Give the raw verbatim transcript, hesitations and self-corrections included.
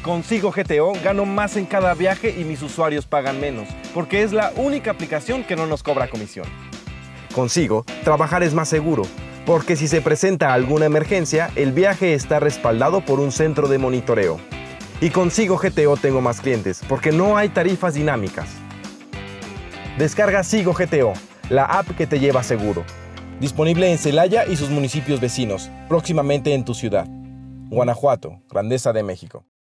Consigo G T O gano más en cada viaje y mis usuarios pagan menos, porque es la única aplicación que no nos cobra comisión. Consigo, trabajar es más seguro, porque si se presenta alguna emergencia, el viaje está respaldado por un centro de monitoreo. Y consigo G T O tengo más clientes, porque no hay tarifas dinámicas. Descarga Sigo G T O, la app que te lleva seguro. Disponible en Celaya y sus municipios vecinos, próximamente en tu ciudad. Guanajuato, Grandeza de México.